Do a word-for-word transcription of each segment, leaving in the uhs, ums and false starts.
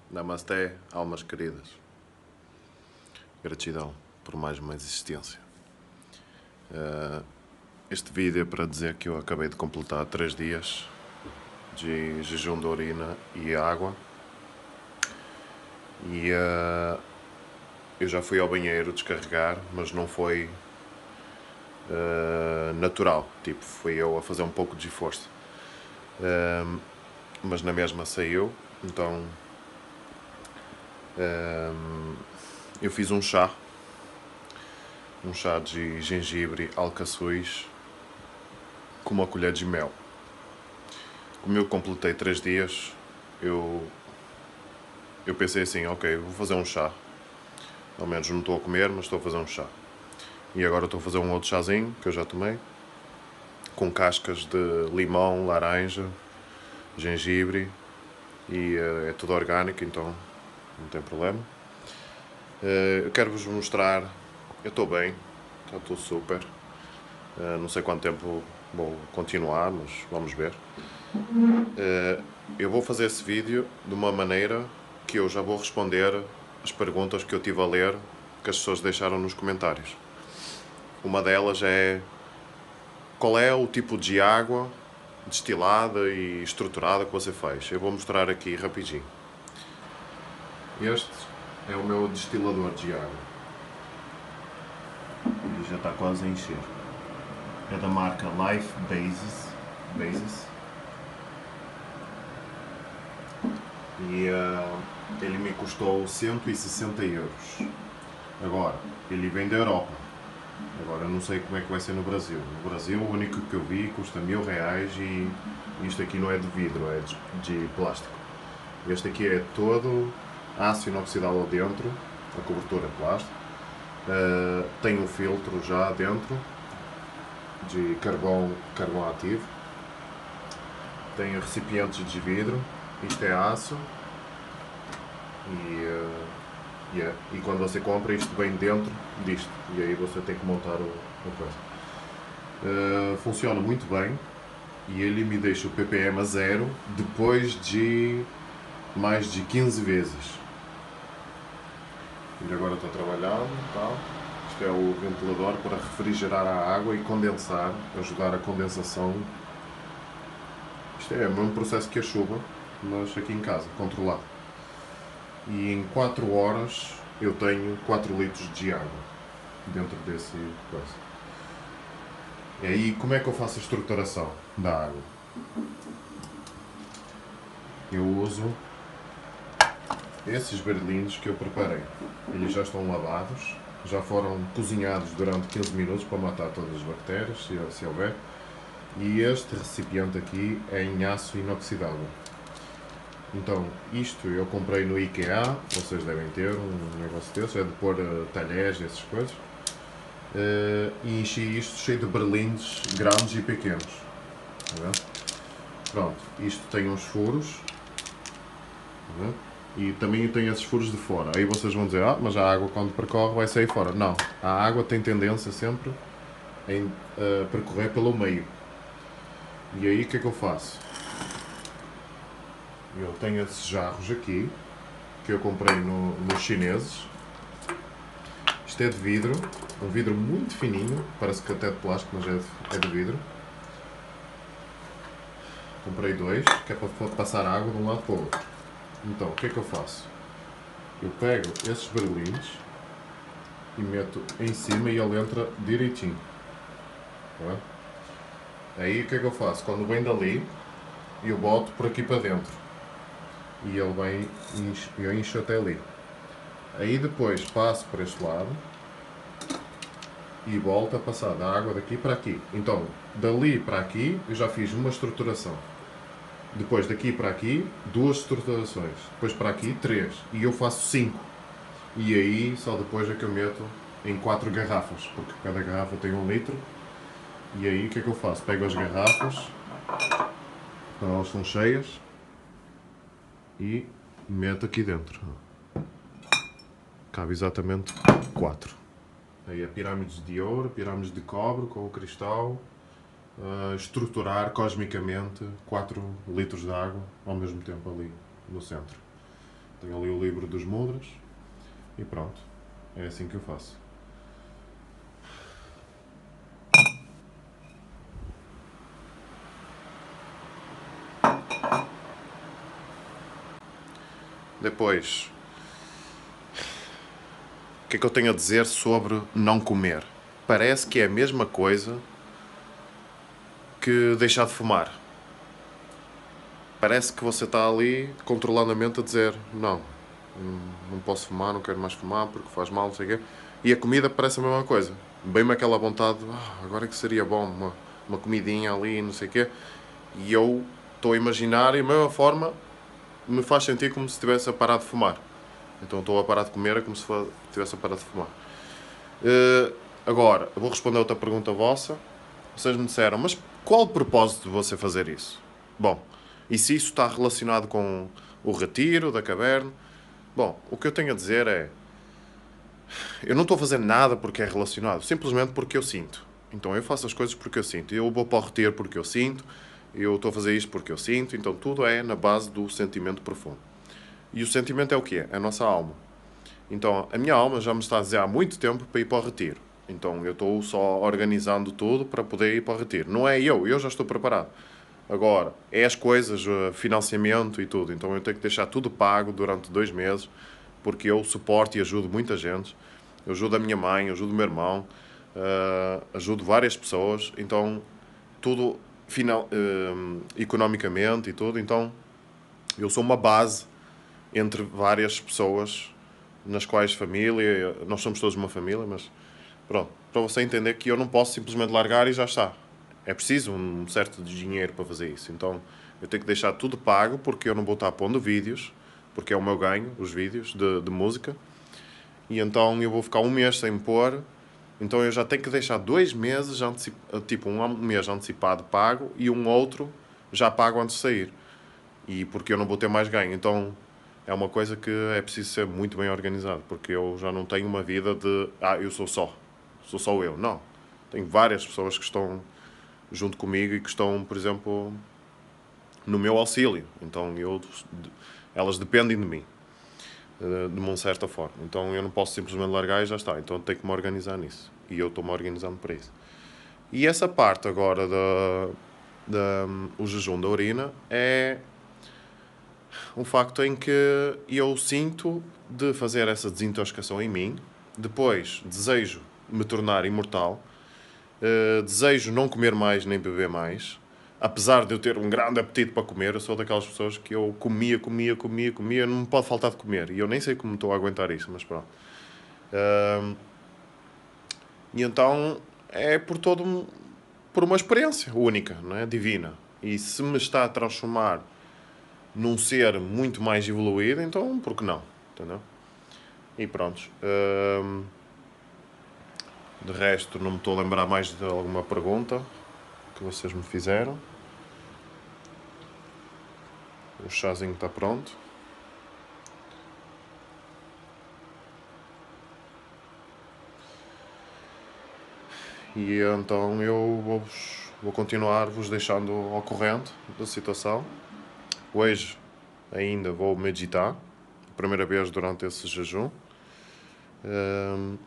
Namasté, almas queridas. Gratidão por mais uma existência. Uh, este vídeo é para dizer que eu acabei de completar três dias de jejum de urina e água. E uh, eu já fui ao banheiro descarregar, mas não foi uh, natural. Tipo, fui eu a fazer um pouco de esforço. Uh, mas na mesma saiu, então uh, eu fiz um chá. Um chá de gengibre, alcaçuz, com uma colher de mel. Como eu completei três dias, eu, eu pensei assim, ok, vou fazer um chá. Ao menos não estou a comer, mas estou a fazer um chá. E agora estou a fazer um outro chazinho, que eu já tomei, com cascas de limão, laranja, gengibre, e uh, é tudo orgânico, então não tem problema. Uh, eu quero vos mostrar, eu estou bem, estou super. Uh, não sei quanto tempo vou continuar, mas vamos ver. Uh, eu vou fazer esse vídeo de uma maneira que eu já vou responder as perguntas que eu tive a ler, que as pessoas deixaram nos comentários. Uma delas é: qual é o tipo de água destilada e estruturada que você faz? Eu vou mostrar aqui rapidinho. Este é o meu destilador de água. Ele já está quase a encher. É da marca Life Basis. Basis. E uh, ele me custou cento e sessenta euros. Agora, ele vem da Europa. Agora, eu não sei como é que vai ser no Brasil. No Brasil, o único que eu vi custa mil reais e isto aqui não é de vidro, é de, de plástico. Este aqui é todo aço inoxidável dentro, a cobertura é plástico. Uh, tem um filtro já dentro de carvão, carvão ativo. Tem recipientes de vidro. Isto é aço. E, uh, yeah. E quando você compra, isto vem dentro disto. E aí você tem que montar o, o coisa. Uh, funciona muito bem. E ele me deixa o P P M a zero depois de mais de quinze vezes. Ele agora está trabalhando, tal. Isto é o ventilador para refrigerar a água e condensar, ajudar a condensação. Isto é o mesmo processo que a chuva, mas aqui em casa, controlado. E em quatro horas eu tenho quatro litros de água dentro desse coisa. E aí, como é que eu faço a estruturação da água? Eu uso esses berlindes que eu preparei. Eles já estão lavados, já foram cozinhados durante quinze minutos para matar todas as bactérias, se, se houver. E este recipiente aqui é em aço inoxidável. Então, isto eu comprei no IKEA, vocês devem ter um negócio desses, é de pôr uh, talheres e essas coisas. Uh, e enchi isto cheio de berlindes grandes e pequenos. Tá vendo? Pronto, isto tem uns furos. Tá vendo? E também tem esses furos de fora. Aí vocês vão dizer, ah, mas a água quando percorre vai sair fora. Não, a água tem tendência sempre em uh, percorrer pelo meio. E aí o que é que eu faço? Eu tenho esses jarros aqui, que eu comprei no, nos chineses. Isto é de vidro, um vidro muito fininho, parece que até de plástico, mas é de, é de vidro. Comprei dois, que é para passar água de um lado para o outro. Então, o que é que eu faço? Eu pego esses berlindes e meto em cima e ele entra direitinho. Tá? Aí o que é que eu faço? Quando vem dali, eu boto por aqui para dentro. E ele vem, e eu encho até ali. Aí depois passo para este lado e volto a passar da água daqui para aqui. Então, dali para aqui eu já fiz uma estruturação. Depois daqui para aqui, duas estruturações. Depois para aqui, três. E eu faço cinco. E aí, só depois é que eu meto em quatro garrafas. Porque cada garrafa tem um litro. E aí, o que é que eu faço? Pego as garrafas, quando elas estão cheias, e meto aqui dentro. Cabe exatamente quatro. Aí a pirâmides de ouro, pirâmides de cobre com o cristal. Uh, estruturar cosmicamente quatro litros de água ao mesmo tempo ali no centro. Tenho ali o livro dos mudras e pronto. É assim que eu faço. Depois, o que é que eu tenho a dizer sobre não comer? Parece que é a mesma coisa que deixar de fumar. Parece que você está ali controladamente a dizer não, não posso fumar, não quero mais fumar porque faz mal, não sei o quê. E a comida parece a mesma coisa. Bem-me aquela vontade, ah, agora é que seria bom uma, uma comidinha ali, não sei o quê. E eu estou a imaginar e a mesma forma me faz sentir como se estivesse a parar de fumar. Então estou a parar de comer é como se estivesse a parar de fumar. Uh, agora, vou responder outra pergunta vossa. Vocês me disseram, mas qual o propósito de você fazer isso? Bom, e se isso está relacionado com o retiro da caverna? Bom, o que eu tenho a dizer é, eu não estou a fazer nada porque é relacionado, simplesmente porque eu sinto. Então eu faço as coisas porque eu sinto. Eu vou para o retiro porque eu sinto, eu estou a fazer isto porque eu sinto, então tudo é na base do sentimento profundo. E o sentimento é o quê? É a nossa alma. Então, a minha alma já me está a dizer há muito tempo para ir para o retiro. Então, eu estou só organizando tudo para poder ir para o retiro. Não é eu, eu já estou preparado. Agora, é as coisas, financiamento e tudo. Então, eu tenho que deixar tudo pago durante dois meses, porque eu suporto e ajudo muita gente. Eu ajudo a minha mãe, ajudo o meu irmão, uh, ajudo várias pessoas. Então, tudo final, uh, economicamente e tudo. Então, eu sou uma base entre várias pessoas nas quais família, nós somos todos uma família, mas pronto, para você entender que eu não posso simplesmente largar e já está. É preciso um certo dinheiro para fazer isso. Então eu tenho que deixar tudo pago porque eu não vou estar pondo vídeos, porque é o meu ganho, os vídeos de, de música. E então eu vou ficar um mês sem pôr. Então eu já tenho que deixar dois meses, tipo um mês antecipado pago e um outro já pago antes de sair. E porque eu não vou ter mais ganho. Então é uma coisa que é preciso ser muito bem organizado, porque eu já não tenho uma vida de, ah, eu sou só, sou só eu. Não. Tenho várias pessoas que estão junto comigo e que estão, por exemplo, no meu auxílio. Então eu, elas dependem de mim, de uma certa forma. Então eu não posso simplesmente largar e já está. Então tenho que me organizar nisso. E eu estou-me organizando para isso. E essa parte agora da, da o jejum da urina é um facto em que eu sinto de fazer essa desintoxicação em mim, depois desejo me tornar imortal, uh, desejo não comer mais nem beber mais, apesar de eu ter um grande apetite para comer. Eu sou daquelas pessoas que eu comia, comia, comia, comia, não me pode faltar de comer, e eu nem sei como estou a aguentar isso, mas pronto. Uh, e então é por todo um, por uma experiência única, não é? Divina, e se me está a transformar num ser muito mais evoluído, então por que não? Entendeu? E pronto. Hum, de resto, não me estou a lembrar mais de alguma pergunta que vocês me fizeram. O chazinho está pronto. E então eu vou, vou continuar vos deixando ao corrente da situação. Hoje ainda vou meditar, primeira vez durante esse jejum. Um,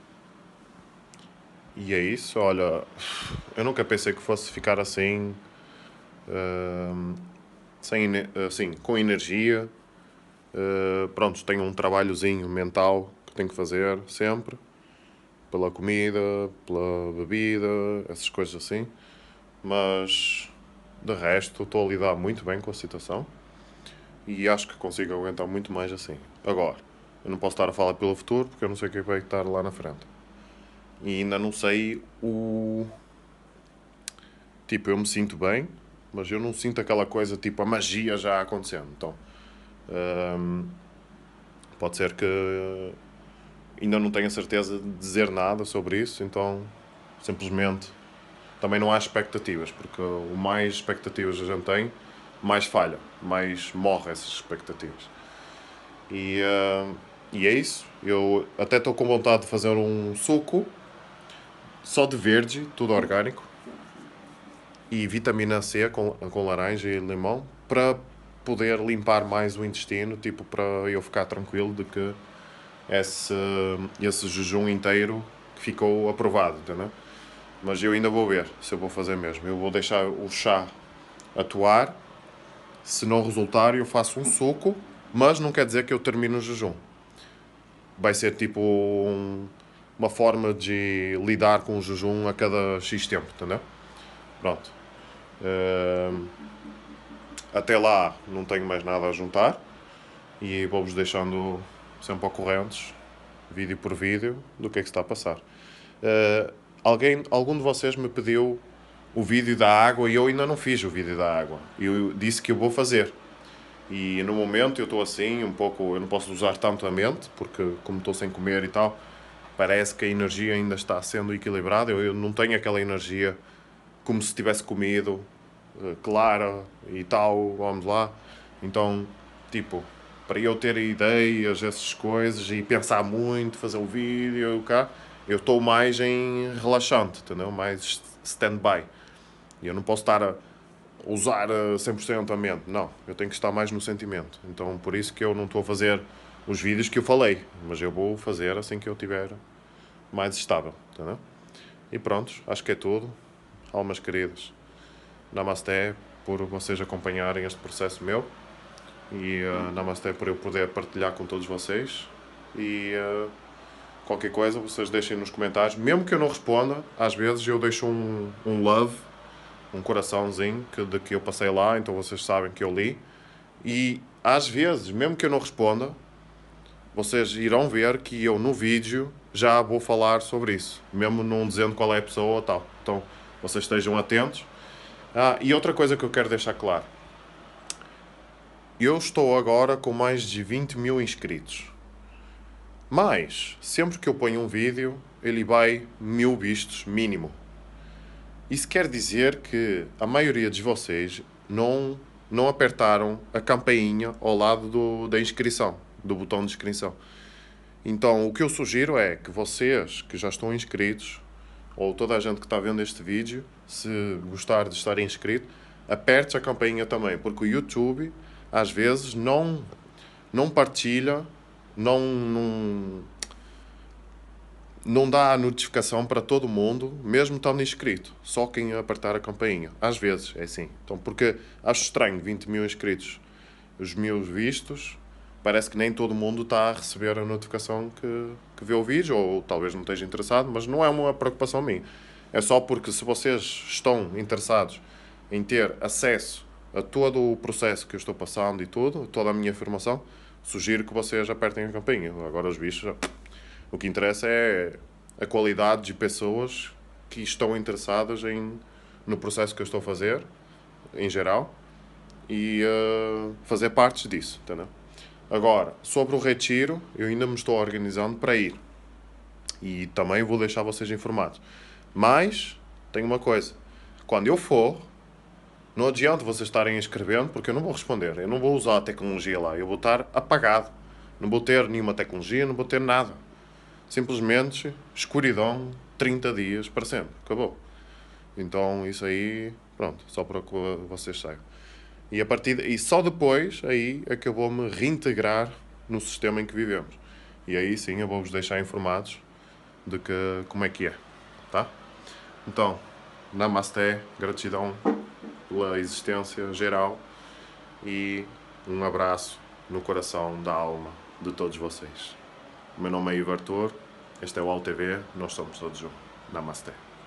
e é isso, olha, eu nunca pensei que fosse ficar assim, um, sem, assim, com energia. Uh, pronto, tenho um trabalhozinho mental que tenho que fazer sempre, pela comida, pela bebida, essas coisas assim. Mas de resto estou a lidar muito bem com a situação e acho que consigo aguentar muito mais assim. Agora, eu não posso estar a falar pelo futuro porque eu não sei o que vai estar lá na frente. E ainda não sei o... Tipo, eu me sinto bem, mas eu não sinto aquela coisa, tipo, a magia já acontecendo. Então, hum, pode ser que ainda não tenha certeza de dizer nada sobre isso, então, simplesmente, também não há expectativas, porque o mais expectativas a gente tem, mais falha, mais morre essas expectativas. E, uh, e é isso. Eu até estou com vontade de fazer um suco só de verde, tudo orgânico, e vitamina C com, com laranja e limão, para poder limpar mais o intestino, tipo, para eu ficar tranquilo de que esse, esse jejum inteiro ficou aprovado, entendeu? Mas eu ainda vou ver se eu vou fazer mesmo. Eu vou deixar o chá atuar. Se não resultar, eu faço um suco, mas não quer dizer que eu termine o jejum. Vai ser tipo um, uma forma de lidar com o jejum a cada X tempo, entendeu? Pronto. Uh, até lá não tenho mais nada a juntar e vou-vos deixando sempre ocorrentes, vídeo por vídeo, do que é que se está a passar. Uh, alguém, algum de vocês me pediu o vídeo da água e eu ainda não fiz o vídeo da água. Eu disse que eu vou fazer. E no momento eu estou assim, um pouco, eu não posso usar tanto a mente, porque como estou sem comer e tal, parece que a energia ainda está sendo equilibrada. Eu, eu não tenho aquela energia como se tivesse comido, uh, clara e tal, vamos lá. Então, tipo, para eu ter ideias, essas coisas, e pensar muito, fazer o vídeo, cá, eu estou mais em relaxante, entendeu? Mais stand-by. E eu não posso estar a usar cem por cento a mente. Não, eu tenho que estar mais no sentimento. Então, por isso que eu não estou a fazer os vídeos que eu falei. Mas eu vou fazer assim que eu estiver mais estável, entendeu? E pronto, acho que é tudo. Almas queridas, namasté por vocês acompanharem este processo meu. E uh, namasté por eu poder partilhar com todos vocês. E uh, qualquer coisa vocês deixem nos comentários. Mesmo que eu não responda, às vezes eu deixo um, um love, um coraçãozinho que, de que eu passei lá, então vocês sabem que eu li. E às vezes, mesmo que eu não responda, vocês irão ver que eu no vídeo já vou falar sobre isso, mesmo não dizendo qual é a pessoa ou tal. Então vocês estejam atentos. Ah, e outra coisa que eu quero deixar claro. Eu estou agora com mais de vinte mil inscritos. Mas, sempre que eu ponho um vídeo, ele vai mil vistos, mínimo. Isso quer dizer que a maioria de vocês não, não apertaram a campainha ao lado do, da inscrição, do botão de inscrição. Então, o que eu sugiro é que vocês que já estão inscritos, ou toda a gente que está vendo este vídeo, se gostar de estar inscrito, aperte a campainha também, porque o YouTube, às vezes, não, não partilha, não... não não dá a notificação para todo mundo, mesmo estando inscrito. Só quem apertar a campainha. Às vezes é assim. Então, porque acho estranho, vinte mil inscritos, os mil vistos, parece que nem todo mundo está a receber a notificação que, que vê o vídeo, ou talvez não esteja interessado, mas não é uma preocupação minha. É só porque se vocês estão interessados em ter acesso a todo o processo que eu estou passando e tudo, toda a minha informação, sugiro que vocês apertem a campainha. Agora os bichos... O que interessa é a qualidade de pessoas que estão interessadas em, no processo que eu estou a fazer, em geral, e uh, fazer parte disso, entendeu? Agora, sobre o retiro, eu ainda me estou organizando para ir. E também vou deixar vocês informados. Mas, tem uma coisa. Quando eu for, não adianta vocês estarem escrevendo, porque eu não vou responder. Eu não vou usar a tecnologia lá. Eu vou estar apagado. Não vou ter nenhuma tecnologia, não vou ter nada. Simplesmente escuridão, trinta dias para sempre. Acabou. Então isso aí, pronto, só para que vocês saibam. E, a partir de, e só depois aí é que eu vou me reintegrar no sistema em que vivemos. E aí sim eu vou-vos deixar informados de que, como é que é. Tá? Então, namasté, gratidão pela existência geral e um abraço no coração da alma de todos vocês. O meu nome é Ivo Artur, este é o A U T V, nós somos todos um. Namasté.